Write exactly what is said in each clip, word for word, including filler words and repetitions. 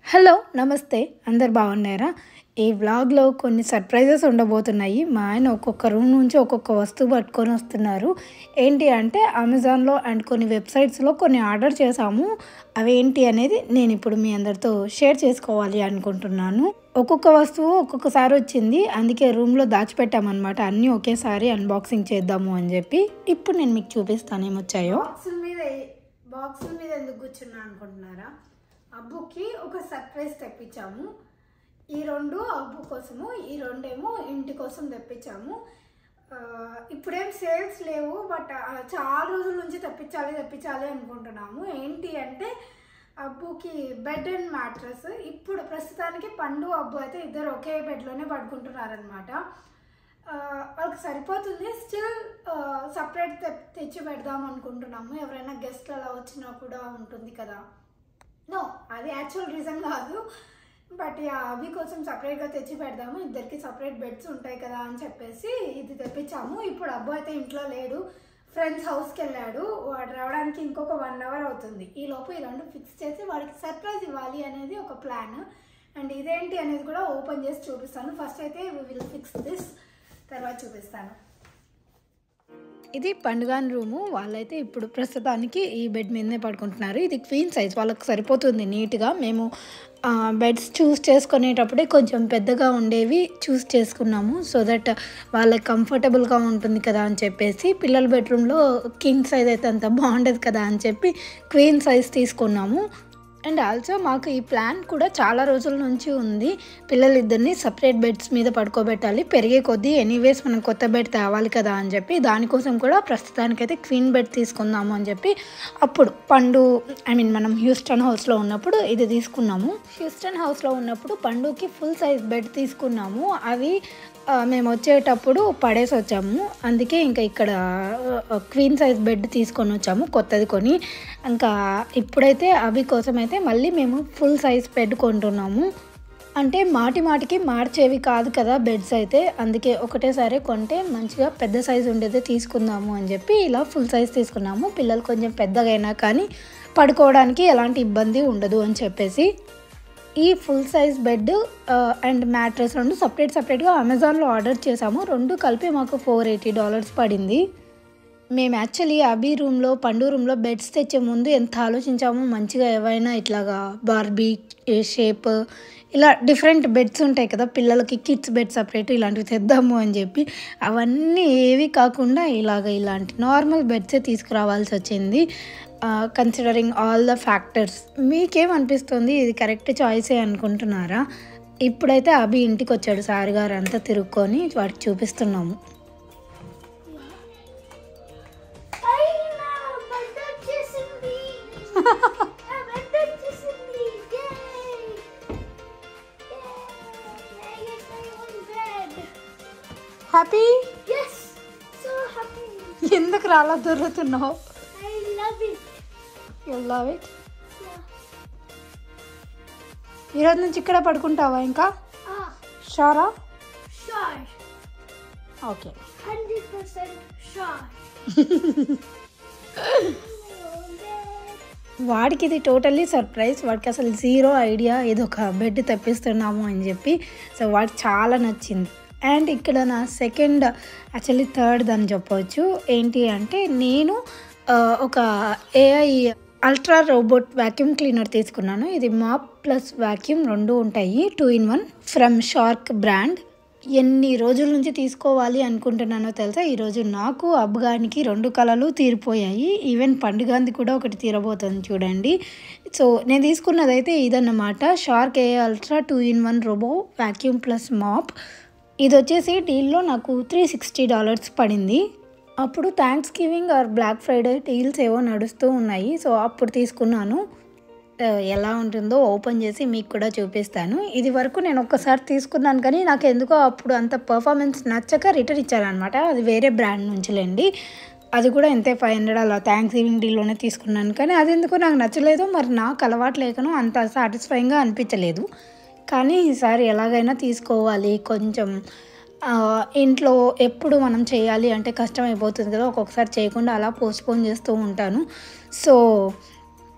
Hello నమస్తే అందరు బాగున్నారా? ఈ వ్లాగ్లో కొన్ని సర్ప్రైజెస్ ఉండబోతున్నాయి. మా ఆయన ఒక్కొక్క రూమ్ నుంచి ఒక్కొక్క వస్తువు పట్టుకొని వస్తున్నారు. ఏంటి అంటే అమెజాన్లో అండ్ కొన్ని వెబ్సైట్స్లో కొన్ని ఆర్డర్ చేశాము. అవి ఏంటి అనేది నేను ఇప్పుడు మీ అందరితో షేర్ చేసుకోవాలి అనుకుంటున్నాను. ఒక్కొక్క వస్తువు ఒక్కొక్కసారి వచ్చింది, అందుకే రూమ్లో దాచిపెట్టామన్నమాట. అన్నీ ఒకేసారి అన్బాక్సింగ్ చేద్దాము అని చెప్పి. ఇప్పుడు నేను మీకు చూపిస్తాను ఏమొచ్చాయో. బాక్సుల మీద బాక్సుల మీద ఎందుకు కూర్చున్నా అనుకుంటున్నారా? అబ్బుకి ఒక సర్ప్రైజ్ తెప్పించాము. ఈ రెండు అబ్బు కోసము, ఈ రెండేమో ఇంటి కోసం తెప్పించాము. ఇప్పుడేం సేల్స్ లేవు, బట్ చాలా రోజుల నుంచి తెప్పించాలి తెప్పించాలి అనుకుంటున్నాము. ఏంటి అంటే అబ్బుకి బెడ్ అండ్ మ్యాట్రస్. ఇప్పుడు ప్రస్తుతానికి పండు అబ్బు అయితే ఇద్దరు ఒకే బెడ్లోనే పడుకుంటున్నారనమాట. వాళ్ళకి సరిపోతుంది. స్టిల్ సపరేట్ తెచ్చి పెడదాం అనుకుంటున్నాము. ఎవరైనా గెస్ట్లు అలా వచ్చినా కూడా ఉంటుంది కదా. నో, అది యాక్చువల్ రీజన్ కాదు, బట్ అవి కోసం సపరేట్గా తెచ్చి పెడదాము, ఇద్దరికి సపరేట్ బెడ్స్ ఉంటాయి కదా అని చెప్పేసి ఇది తెప్పించాము. ఇప్పుడు అబ్బు అయితే ఇంట్లో లేడు, ఫ్రెండ్స్ హౌస్కి వెళ్ళాడు. వాడు రావడానికి ఇంకొక వన్ అవర్ అవుతుంది. ఈ లోపు ఈ రెండు ఫిక్స్ చేసి వాడికి సర్ప్రైజ్ ఇవ్వాలి అనేది ఒక ప్లాన్. అండ్ ఇదేంటి అనేది కూడా ఓపెన్ చేసి చూపిస్తాను. ఫస్ట్ అయితే వి విల్ ఫిక్స్ దిస్, తర్వాత చూపిస్తాను. ఇది పండుగాని రూము. వాళ్ళైతే ఇప్పుడు ప్రస్తుతానికి ఈ బెడ్ మీదనే పడుకుంటున్నారు. ఇది క్వీన్ సైజ్, వాళ్ళకి సరిపోతుంది నీట్గా. మేము బెడ్స్ చూస్ చేసుకునేటప్పుడే కొంచెం పెద్దగా ఉండేవి చూస్ చేసుకున్నాము, సో దట్ వాళ్ళకి కంఫర్టబుల్గా ఉంటుంది కదా అని చెప్పేసి. పిల్లల బెడ్రూమ్లో కింగ్ సైజ్ అయితే అంత బాగుండదు కదా అని చెప్పి క్వీన్ సైజ్ తీసుకున్నాము. అండ్ ఆల్సో మాకు ఈ ప్లాన్ కూడా చాలా రోజుల నుంచి ఉంది. పిల్లలిద్దరిని సపరేట్ బెడ్స్ మీద పడుకోబెట్టాలి, పెరిగే కొద్దీ ఎనీవేస్ మనం కొత్త బెడ్ తేవాలి కదా అని చెప్పి. దానికోసం కూడా ప్రస్తుతానికైతే క్వీన్ బెడ్ తీసుకుందాము అని చెప్పి అప్పుడు పండు ఐ మీన్ మనం హ్యూస్టన్ హౌస్లో ఉన్నప్పుడు ఇది తీసుకున్నాము. హ్యూస్టన్ హౌస్లో ఉన్నప్పుడు పండుకి ఫుల్ సైజ్ బెడ్ తీసుకున్నాము. అవి మేము వచ్చేటప్పుడు పడేసి వచ్చాము, అందుకే ఇంకా ఇక్కడ క్వీన్ సైజ్ బెడ్ తీసుకొని వచ్చాము కొత్తది కొని. ఇంకా ఇప్పుడైతే అవి కోసం అయితే మళ్ళీ మేము ఫుల్ సైజ్ బెడ్ కొంటున్నాము. అంటే మాటి మాటికి మార్చేవి కాదు కదా బెడ్స్ అయితే, అందుకే ఒకటేసారి కొంటే మంచిగా పెద్ద సైజు ఉండేది తీసుకుందాము అని చెప్పి ఇలా ఫుల్ సైజ్ తీసుకున్నాము. పిల్లలు కొంచెం పెద్దగా అయినా కానీ పడుకోవడానికి ఎలాంటి ఇబ్బంది ఉండదు అని చెప్పేసి. ఈ full size bed and mattress రెండు సపరేట్ సపరేట్గా అమెజాన్లో ఆర్డర్ చేసాము. రెండు కలిపి మాకు ఫోర్ ఎయిటీ డాలర్స్ పడింది. మేము యాక్చువల్లీ అబీ రూమ్లో పండు రూమ్లో బెడ్స్ తెచ్చే ముందు ఎంత ఆలోచించాము, మంచిగా ఏవైనా ఇట్లాగా బార్బీ షేప్ ఇలా డిఫరెంట్ బెడ్స్ ఉంటాయి కదా పిల్లలకి, కిడ్స్ బెడ్ సపరేట్ ఇలాంటివి తెద్దాము అని చెప్పి. అవన్నీ ఏవి కాకుండా ఇలాగ ఇలాంటి నార్మల్ బెడ్సే తీసుకురావాల్సి వచ్చింది. Considering all the factors. మీకేమనిపిస్తుంది, ఇది కరెక్ట్ చాయిసే అనుకుంటున్నారా? ఇప్పుడైతే అభి ఇంటికి వచ్చాడు, సార్ గారు అంతా తిరుక్కొని వాటికి చూపిస్తున్నాము. హ్యాపీ? ఎందుకు రాలా దొరుకుతున్నావు? You love it? Yeah. ఈరోజు నుంచి ఇక్కడ పడుకుంటావా ఇంకా? షూరా? Sure. Okay. one hundred percent sure. వాడికి ఇది టోటల్లీ సర్ప్రైజ్. వాడికి అసలు జీరో ఐడియా ఇది ఒక బెడ్ తెప్పిస్తున్నాము అని చెప్పి. సో వాడికి చాలా నచ్చింది. అండ్ ఇక్కడ నా సెకండ్ యాక్చువల్లీ థర్డ్ అని చెప్పవచ్చు. ఏంటి అంటే నేను ఒక AI ultra robot vacuum cleaner తీసుకున్నాను. ఇది మాప్ ప్లస్ వ్యాక్యూమ్ రెండు ఉంటాయి, two in one, from Shark brand. ఎన్ని రోజుల నుంచి తీసుకోవాలి అనుకుంటున్నానో తెలుసా, ఈరోజు నాకు అబ్బుగానికి రెండు కళలు తీరిపోయాయి. ఈవెన్ పండుగాంది కూడా ఒకటి తీరబోతుంది చూడండి. సో నేను తీసుకున్నదైతే ఇదన్నమాట, Shark AI ultra two in one robo vacuum plus mop. ఇది వచ్చేసి డీల్లో నాకు త్రీ సిక్స్టీ డాలర్స్ పడింది. అప్పుడు Thanksgiving or black Friday deals ఏవో నడుస్తూ ఉన్నాయి, సో అప్పుడు తీసుకున్నాను. ఎలా ఉంటుందో ఓపెన్ చేసి మీకు కూడా చూపిస్తాను. ఇది వరకు నేను ఒక్కసారి తీసుకున్నాను కానీ నాకు ఎందుకో అప్పుడు అంత పర్ఫార్మెన్స్ నచ్చక రిటర్న్ ఇచ్చారనమాట. అది వేరే బ్రాండ్ నుంచిలేండి. అది కూడా ఎంతే ఫైవ్ హండ్రెడ్ అలా థ్యాంక్స్ గివింగ్ డీల్లోనే తీసుకున్నాను. కానీ అది ఎందుకో నాకు నచ్చలేదు, మరి నాకు అలవాటు లేకనో అంత సాటిస్ఫైయింగ్గా అనిపించలేదు. కానీ ఈసారి ఎలాగైనా తీసుకోవాలి. కొంచెం ఇంట్లో ఎప్పుడు మనం చేయాలి అంటే కష్టం అయిపోతుంది కదా, ఒక్కొక్కసారి చేయకుండా అలా పోస్ట్పోన్ చేస్తూ ఉంటాను. సో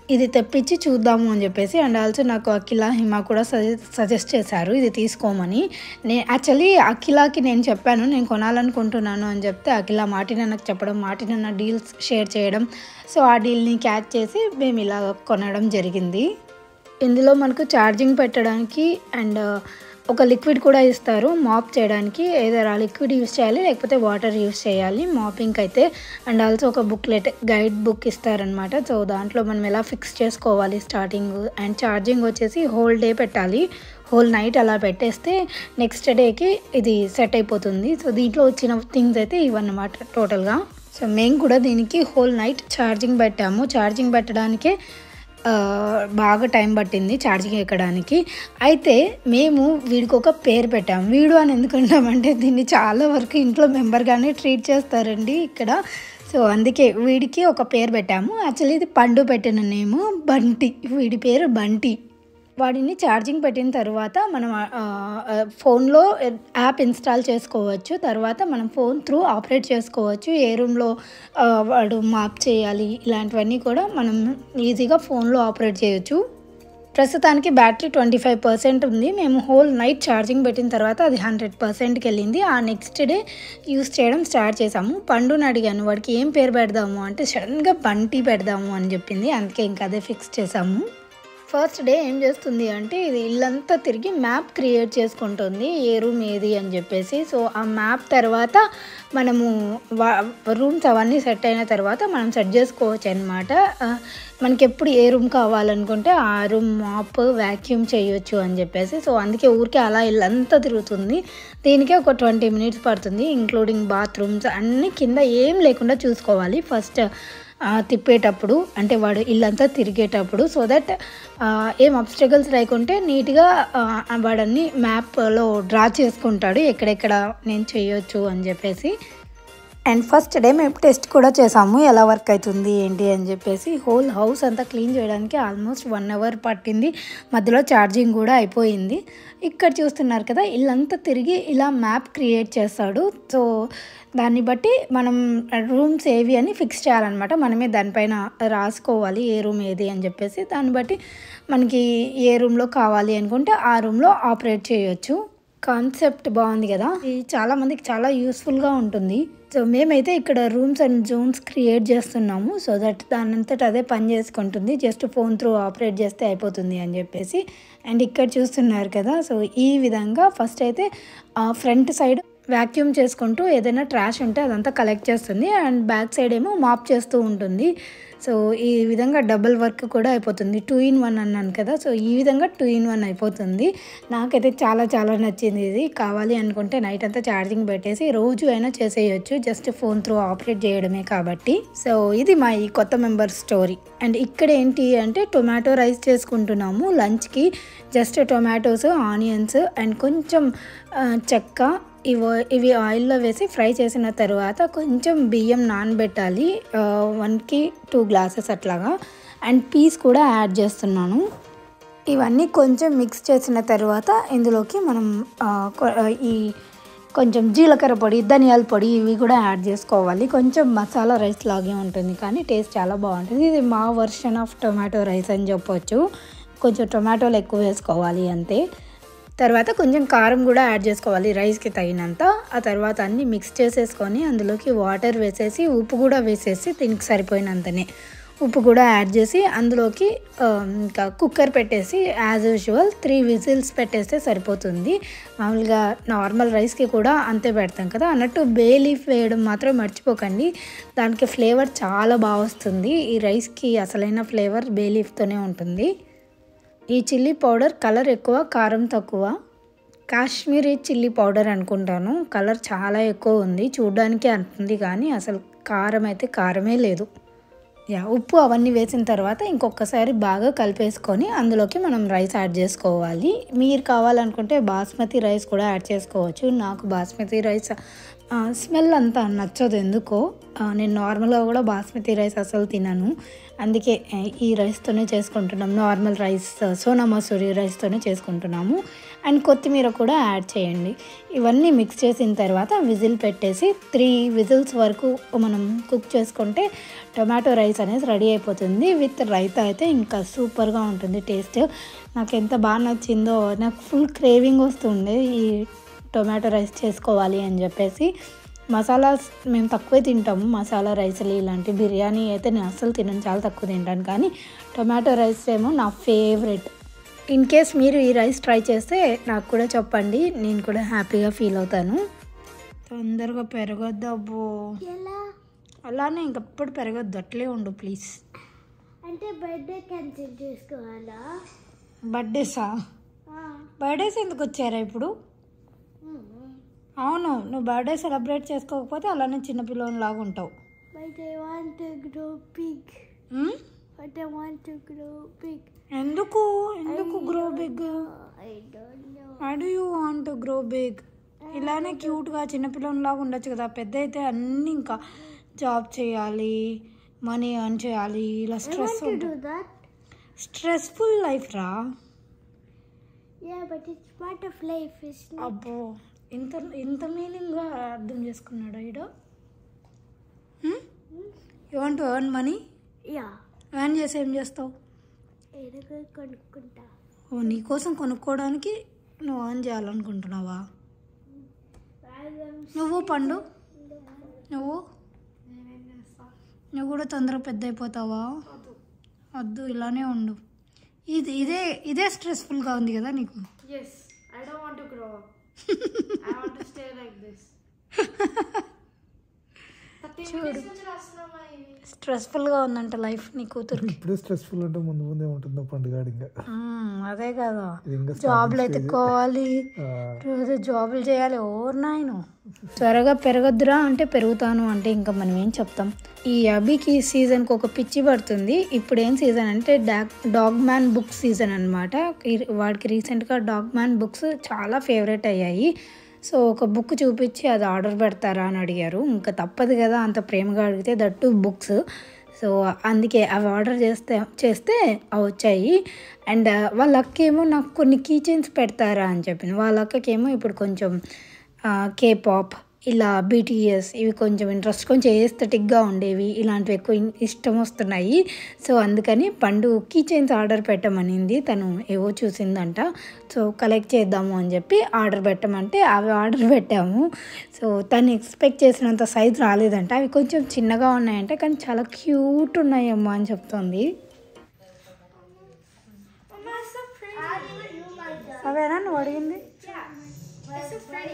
ఇది తెప్పించి చూద్దాము అని చెప్పేసి. అండ్ ఆల్సో నాకు అఖిల హిమ కూడా సజెస్ట్ చేశారు ఇది తీసుకోమని. నే యాక్చువల్లీ అఖిలాకి నేను చెప్పాను నేను కొనాలనుకుంటున్నాను అని చెప్తే అఖిల మాటిన నాకు చెప్పడం, మాటిన డీల్స్ షేర్ చేయడం, సో ఆ డీల్ని క్యాచ్ చేసి మేము ఇలా కొనడం జరిగింది. ఇందులో మనకు ఛార్జింగ్ పెట్టడానికి అండ్ ఒక లిక్విడ్ కూడా ఇస్తారు మాప్ చేయడానికి. ఏదైనా లిక్విడ్ యూస్ చేయాలి లేకపోతే వాటర్ యూస్ చేయాలి మాపింగ్ అయితే. అండ్ ఆల్సో ఒక బుక్లెట్ గైడ్ బుక్ ఇస్తారనమాట. సో దాంట్లో మనం ఎలా ఫిక్స్ చేసుకోవాలి స్టార్టింగ్. అండ్ ఛార్జింగ్ వచ్చేసి హోల్ డే పెట్టాలి, హోల్ నైట్ అలా పెట్టేస్తే నెక్స్ట్ డేకి ఇది సెట్ అయిపోతుంది. సో దీంట్లో వచ్చిన థింగ్స్ అయితే ఇవన్నమాట టోటల్గా. సో మేము కూడా దీనికి హోల్ నైట్ ఛార్జింగ్ పెట్టాము. ఛార్జింగ్ పెట్టడానికే బాగా టైం పట్టింది ఛార్జింగ్ ఎక్కడానికి. అయితే మేము వీడికి ఒక పేరు పెట్టాము. వీడు అని ఎందుకంటామంటే దీన్ని చాలా వరకు ఇంట్లో మెంబర్గానే ట్రీట్ చేస్తారండి ఇక్కడ. సో అందుకే వీడికి ఒక పేరు పెట్టాము. యాక్చువల్లీ ఇది పండు పెట్టిన నేము బంటి, వీడి పేరు బంటి. వాడిని ఛార్జింగ్ పెట్టిన తర్వాత మనం ఫోన్లో యాప్ ఇన్స్టాల్ చేసుకోవచ్చు. తర్వాత మనం ఫోన్ త్రూ ఆపరేట్ చేసుకోవచ్చు. ఏ రూమ్లో వాడు మాప్ చేయాలి ఇలాంటివన్నీ కూడా మనం ఈజీగా ఫోన్లో ఆపరేట్ చేయొచ్చు. ప్రస్తుతానికి బ్యాటరీ ట్వంటీ ఫైవ్ పర్సెంట్ ఉంది. మేము హోల్ నైట్ ఛార్జింగ్ పెట్టిన తర్వాత అది హండ్రెడ్ పర్సెంట్కి వెళ్ళింది. ఆ నెక్స్ట్ డే యూస్ చేయడం స్టార్ట్ చేసాము. పండుని అడిగాను వాడికి ఏం పేరు పెడదాము అంటే సడన్గా బంటి పెడదాము అని చెప్పింది. అందుకే ఇంకా అదే ఫిక్స్ చేసాము. ఫస్ట్ డే ఏం చేస్తుంది అంటే ఇది ఇల్లంతా తిరిగి మ్యాప్ క్రియేట్ చేసుకుంటుంది ఏ రూమ్ ఏది అని చెప్పేసి. సో ఆ మ్యాప్ తర్వాత మనము రూమ్స్ అవన్నీ సెట్ అయిన తర్వాత మనం సెట్ చేసుకోవచ్చు అనమాట. మనకి ఎప్పుడు ఏ రూమ్ కావాలనుకుంటే ఆ రూమ్ మాప్ వ్యాక్యూమ్ చేయొచ్చు అని చెప్పేసి. సో అందుకే ఊరికే అలా ఇల్లంతా తిరుగుతుంది. దీనికే ఒక ట్వంటీ మినిట్స్ పడుతుంది ఇంక్లూడింగ్ బాత్రూమ్స్ అన్నీ కింద ఏం లేకుండా చూసుకోవాలి ఫస్ట్ తిప్పేటప్పుడు, అంటే వాడు ఇల్లంతా తిరిగేటప్పుడు. సో దట్ ఏం అబ్స్టకల్స్ లేకుంటే నీట్గా వాడన్ని మ్యాప్లో డ్రా చేసుకుంటాడు ఎక్కడెక్కడ నేను చేయొచ్చు అని చెప్పేసి. అండ్ ఫస్ట్ డే మేము టెస్ట్ కూడా చేసాము ఎలా వర్క్ అవుతుంది ఏంటి అని చెప్పేసి. హోల్ హౌస్ అంతా క్లీన్ చేయడానికి ఆల్మోస్ట్ వన్ అవర్ పట్టింది. మధ్యలో ఛార్జింగ్ కూడా అయిపోయింది. ఇక్కడ చూస్తున్నారు కదా ఇల్లంతా తిరిగి ఇలా మ్యాప్ క్రియేట్ చేస్తాడు. సో దాన్ని బట్టి మనం రూమ్స్ ఏవి అని ఫిక్స్ చేయాలన్నమాట. మనమే దానిపైన రాసుకోవాలి ఏ రూమ్ ఏది అని చెప్పేసి. దాన్ని బట్టి మనకి ఏ రూమ్లో కావాలి అనుకుంటే ఆ రూమ్లో ఆపరేట్ చేయొచ్చు. కాన్సెప్ట్ బాగుంది కదా, ఇది చాలామందికి చాలా యూస్ఫుల్గా ఉంటుంది. సో మేమైతే ఇక్కడ రూమ్స్ అండ్ జోన్స్ క్రియేట్ చేస్తున్నాము. సో దట్ దాని అంతటా అదే పని చేసుకుంటుంది. జస్ట్ ఫోన్ త్రూ ఆపరేట్ చేస్తే అయిపోతుంది అని చెప్పేసి. అండ్ ఇక్కడ చూస్తున్నారు కదా, సో ఈ విధంగా ఫస్ట్ అయితే ఫ్రంట్ సైడ్ వ్యాక్యూమ్ చేసుకుంటూ ఏదైనా ట్రాష్ ఉంటే అదంతా కలెక్ట్ చేస్తుంది. అండ్ బ్యాక్ సైడ్ ఏమో మాప్ చేస్తూ ఉంటుంది. సో ఈ విధంగా డబుల్ వర్క్ కూడా అయిపోతుంది. టూ ఇన్ వన్ అన్నాను కదా, సో ఈ విధంగా టూ ఇన్ వన్ అయిపోతుంది. నాకైతే చాలా చాలా నచ్చింది ఇది. కావాలి అనుకుంటే నైట్ అంతా ఛార్జింగ్ పెట్టేసి రోజు అయినా చేసేయచ్చు, జస్ట్ ఫోన్ త్రూ ఆపరేట్ చేయడమే కాబట్టి. సో ఇది మా ఈ కొత్త మెంబర్ స్టోరీ. అండ్ ఇక్కడ ఏంటి అంటే టొమాటో రైస్ చేసుకుంటున్నాము లంచ్కి. జస్ట్ టొమాటోస్, ఆనియన్స్ అండ్ కొంచెం చెక్క ఇవి ఇవి ఆయిల్లో వేసి ఫ్రై చేసిన తర్వాత కొంచెం బియ్యం నానబెట్టాలి, వన్కి టూ గ్లాసెస్ అట్లాగా. అండ్ పీస్ కూడా యాడ్ చేస్తున్నాను. ఇవన్నీ కొంచెం మిక్స్ చేసిన తర్వాత ఇందులోకి మనం ఈ కొంచెం జీలకర్ర పొడి, ధనియాల పొడి ఇవి కూడా యాడ్ చేసుకోవాలి. కొంచెం మసాలా రైస్ లాగే ఉంటుంది కానీ టేస్ట్ చాలా బాగుంటుంది. ఇది మా వర్షన్ ఆఫ్ టొమాటో రైస్ అని చెప్పొచ్చు. కొంచెం టొమాటోలు ఎక్కువ వేసుకోవాలి అంతే. తర్వాత కొంచెం కారం కూడా యాడ్ చేసుకోవాలి రైస్కి తగినంత. ఆ తర్వాత అన్నీ మిక్స్ చేసేసుకొని అందులోకి వాటర్ వేసేసి ఉప్పు కూడా వేసేసి దీనికి సరిపోయినంతనే ఉప్పు కూడా యాడ్ చేసి అందులోకి ఇంకా కుక్కర్ పెట్టేసి యాజ్ యూజువల్ త్రీ విజిల్స్ పెట్టేస్తే సరిపోతుంది. మామూలుగా నార్మల్ రైస్కి కూడా అంతే పెడతాం కదా అన్నట్టు. బే లీఫ్ వేయడం మాత్రం మర్చిపోకండి, దానికి ఫ్లేవర్ చాలా బాగా వస్తుంది. ఈ రైస్కి అసలైన ఫ్లేవర్ బే లీఫ్తోనే ఉంటుంది. ఈ చిల్లీ పౌడర్ కలర్ ఎక్కువ, కారం తక్కువ. కాశ్మీరీ చిల్లీ పౌడర్ అనుకుంటాను. కలర్ చాలా ఎక్కువ ఉంది, చూడడానికి అంటుంది కానీ అసలు కారం అయితే కారమే లేదు. యా ఉప్పు అవన్నీ వేసిన తర్వాత ఇంకొకసారి బాగా కలిపేసుకొని అందులోకి మనం రైస్ యాడ్ చేసుకోవాలి. మీరు కావాలనుకుంటే బాస్మతి రైస్ కూడా యాడ్ చేసుకోవచ్చు. నాకు బాస్మతి రైస్ స్మెల్ అంతా నచ్చదు ఎందుకో. ఆ, నేను నార్మల్గా కూడా బాస్మతి రైస్ అసలు తినను, అందుకే ఆ, ఈ రైస్తోనే చేసుకుంటున్నాం. నార్మల్ రైస్ సోనా మసూరి రైస్తోనే చేసుకుంటున్నాము. అండ్ కొత్తిమీర కూడా యాడ్ చేయండి. ఇవన్నీ మిక్స్ చేసిన తర్వాత విజిల్ పెట్టేసి త్రీ విజిల్స్ వరకు మనం కుక్ చేసుకుంటే టొమాటో రైస్ అనేది రెడీ అయిపోతుంది. విత్ రైతా అయితే ఇంకా సూపర్గా ఉంటుంది టేస్ట్. నాకు ఎంత బాగా నచ్చిందో, నాకు ఫుల్ క్రేవింగ్ వస్తుండే ఈ టొమాటో రైస్ చేసుకోవాలి అని చెప్పేసి. మసాలాస్ మేము తక్కువే తింటాము, మసాలా రైస్లు ఇలాంటి. బిర్యానీ అయితే నేను అస్సలు తినను, చాలా తక్కువ తింటాను. కానీ టొమాటో రైస్ ఏమో నా ఫేవరెట్. ఇన్ కేస్ మీరు ఈ రైస్ ట్రై చేస్తే నాకు కూడా చెప్పండి, నేను కూడా హ్యాపీగా ఫీల్ అవుతాను. తొందరగా పెరగొద్దు అబ్బో, ఎలా అలానే ఇంకప్పుడు పెరగొద్దు, అట్లే ఉండు ప్లీజ్. అంటే బర్త్డే క్యాన్సిల్ చేసుకోవాలా? బర్త్డేసా? బర్త్డేస్ ఎందుకు వచ్చారా ఇప్పుడు? అవును, నువ్వు బర్త్డే సెలబ్రేట్ చేసుకోకపోతే అలానే చిన్నపిల్లలాగా ఉంటావు. But I want to grow big. Hmm? But I want to grow big. ఎందుకు ఎందుకు grow big? I don't know. Why do you want to grow big? ఇలానే క్యూట్గా చిన్నపిల్లలాగా ఉండొచ్చు కదా. పెద్ద అయితే అన్నీ ఇంకా జాబ్ చేయాలి, మనీ ఎర్న్ చేయాలి, ఇలా I stress want to do ఉంటుంది. that. స్ట్రెస్ఫుల్ లైఫ్ రా. Yeah, but it's part of life, isn't it? అబ్బో, ఇంత ఇంత మీనింగ్గా అర్థం చేసుకున్నాడు ఈడ. You want to earn money? Yeah. Earn చేసి ఏం చేస్తావు? ఏదో కొనుక్కుంటా. ఓ, నీకోసం కొనుక్కోవడానికి నువ్వు ఎర్న్ చేయాలనుకుంటున్నావా? నువ్వు పండు, నువ్వు నువ్వు కూడా తొందరగా పెద్ద అయిపోతావా? వద్దు, ఇలానే ఉండు. ఇది ఇదే ఇదే స్ట్రెస్ఫుల్గా ఉంది కదా నీకు? Yes, I don't want to grow up. I want to stay like this. చూడు, స్ట్రెస్ఫుల్గా ఉందంట లైఫ్ నీ కూతురికి. ఇప్పుడే స్ట్రెస్ఫుల్ అంటే ముందు ముందే ఉంటుందో పండుగ ఇంకా. మ్మ్, అదే కదా, ఇది ఇంకా జాబ్లు ఎత్తుక్కోవాలి, రోజు జాబులు చేయాలి. ఓ నాయను, త్వరగా పెరగద్దురా అంటే పెరుగుతాను అంటే ఇంకా మనం ఏం చెప్తాం. ఈ అభికి సీజన్కి ఒక పిచ్చి పడుతుంది. ఇప్పుడు ఏం సీజన్ అంటే dog dog man book season అనమాట. వాడికి రీసెంట్గా డాగ్ మ్యాన్ బుక్స్ చాలా ఫేవరెట్ అయ్యాయి. సో ఒక బుక్ చూపించి అది ఆర్డర్ పెడతారా అని అడిగారు. ఇంకా తప్పదు కదా, అంత ప్రేమగా అడిగితే, దట్టు బుక్స్. సో అందుకే అవి ఆర్డర్ చేస్తే చేస్తే అవి వచ్చాయి. అండ్ వాళ్ళ అక్కేమో నాకు కొన్ని కీ చైన్స్ పెడతారా అని చెప్పింది. వాళ్ళ అక్కకేమో ఇప్పుడు కొంచెం కే పాప్, ఇలా బీటీఎస్, ఇవి కొంచెం ఇంట్రెస్ట్, కొంచెం ఏస్థెటిక్గా ఉండేవి, ఇలాంటివి ఎక్కువ ఇష్టం వస్తున్నాయి. సో అందుకని పండు కీ చైన్స్ ఆర్డర్ పెట్టమనింది. తను ఏవో చూసిందంట, సో కలెక్ట్ చేద్దాము అని చెప్పి ఆర్డర్ పెట్టమంటే అవి ఆర్డర్ పెట్టాము. సో తను ఎక్స్పెక్ట్ చేసినంత సైజ్ రాలేదంట, అవి కొంచెం చిన్నగా ఉన్నాయంట, కానీ చాలా క్యూట్ ఉన్నాయమ్మా అని చెప్తుంది. అవేనా నువ్వు అడిగింది? It's so pretty.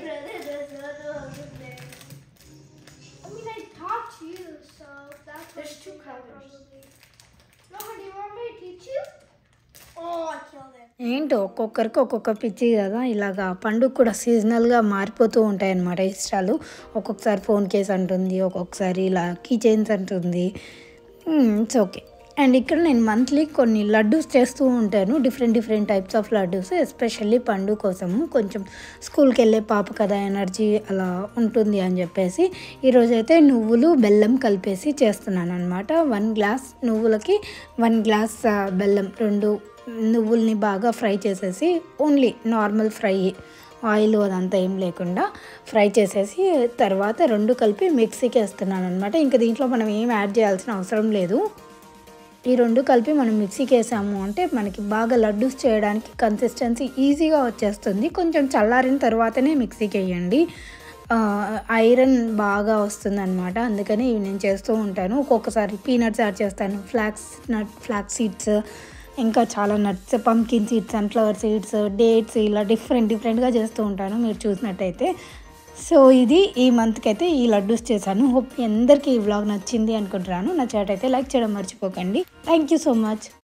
I mean, I taught you, so that's There's what two you colors. probably. No, do you want me to teach you? Oh, I killed it. ఏంటో ఒక్కొక్కరికి ఒక్కొక్క పిచ్చి కదా. ఇలాగా పండుగ కూడా సీజనల్గా మారిపోతూ ఉంటాయి అన్నమాట ఇష్టాలు. ఒక్కొక్కసారి ఫోన్ కేస్ అంటుంది, ఒక్కొక్కసారి ఇలా కీ చైన్స్ అంటుంది. It's okay. అండ్ ఇక్కడ నేను మంత్లీ కొన్ని లడ్డూస్ చేస్తూ ఉంటాను, different different types of laddoos, especially పండు కోసము. కొంచెం స్కూల్కి వెళ్ళే పాప కదా, ఎనర్జీ అలా ఉంటుంది అని చెప్పేసి ఈరోజైతే నువ్వులు బెల్లం కలిపేసి చేస్తున్నాను అనమాట. వన్ గ్లాస్ నువ్వులకి వన్ గ్లాస్ బెల్లం, రెండు నువ్వుల్ని బాగా ఫ్రై చేసేసి, ఓన్లీ నార్మల్ ఫ్రై, ఆయిల్ అదంతా ఏం లేకుండా ఫ్రై చేసేసి తర్వాత రెండు కలిపి మిక్సీకి వేస్తున్నాను అనమాట. ఇంకా దీంట్లో మనం ఏం యాడ్ చేయాల్సిన అవసరం లేదు. ఈ రెండు కలిపి మనం మిక్సీకి వేసాము అంటే మనకి బాగా లడ్డూస్ చేయడానికి కన్సిస్టెన్సీ ఈజీగా వచ్చేస్తుంది. కొంచెం చల్లారిన తర్వాతనే మిక్సీకి వేయండి, ఐరన్ బాగా వస్తుంది అనమాట. అందుకని ఇవి నేను చేస్తూ ఉంటాను. ఒక్కొక్కసారి పీనట్స్ యాడ్ చేస్తాను, ఫ్లాక్స్ నట్ ఫ్లాక్స్ సీడ్స్, ఇంకా చాలా nuts, pumpkin seeds, sunflower seeds, dates, ఇలా డిఫరెంట్ డిఫరెంట్గా చేస్తూ ఉంటాను మీరు చూసినట్టయితే. సో ఇది ఈ మంత్కి అయితే ఈ లడ్డూస్ చేశాను. హోప్ అందరికీ ఈ వ్లాగ్ నచ్చింది అనుకుంటున్నాను. నచ్చినట్టయితే లైక్ చేయడం మర్చిపోకండి. Thank you so much.